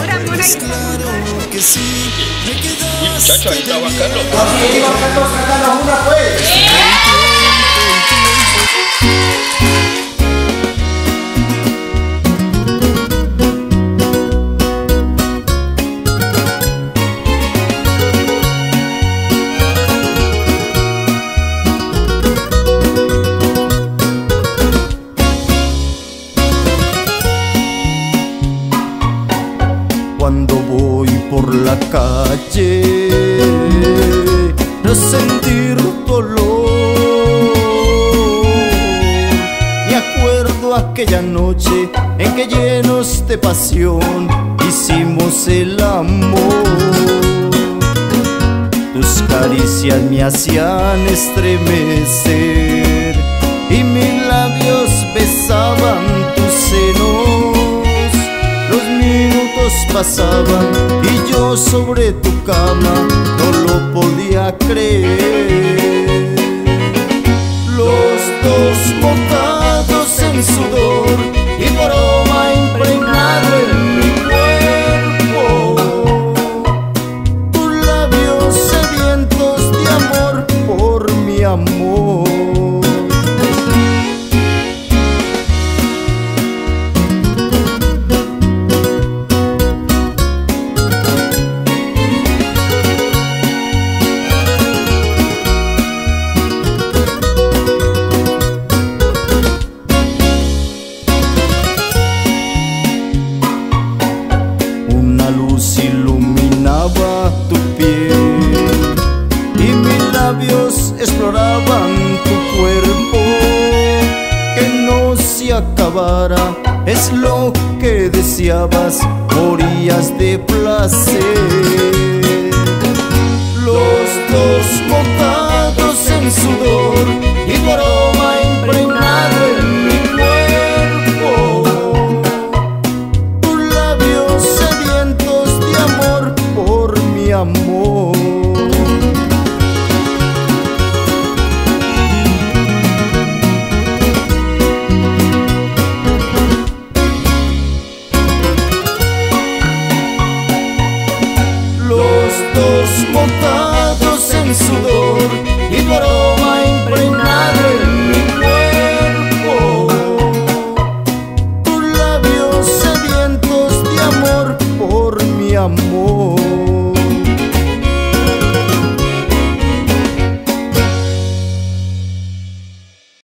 Pues claro que sí, me Uy, muchacho, ahí está Juan Carlos. Así iba Carlos, sácanos una pues. Cuando voy por la calle, no sentir dolor. Me acuerdo aquella noche en que llenos de pasión hicimos el amor. Tus caricias me hacían estremecer y mis labios besaban tus senos. Los minutos pasaban y yo sobre tu cama no lo podía creer. Los dos montados en sudor y aroma impregnado en mi cuerpo. Tus labios sedientos de amor por mi amor. Iluminaba tu piel y mis labios exploraban tu cuerpo. Que no se acabara es lo que deseabas, morías de placer. Los dos montados en sudor y tu aroma impregnado en mi cuerpo. Tus labios sedientos de amor por mi amor. Los dos montados en sudor y tu aroma impregnado en mi cuerpo. Tus labios sedientos de amor por mi amor.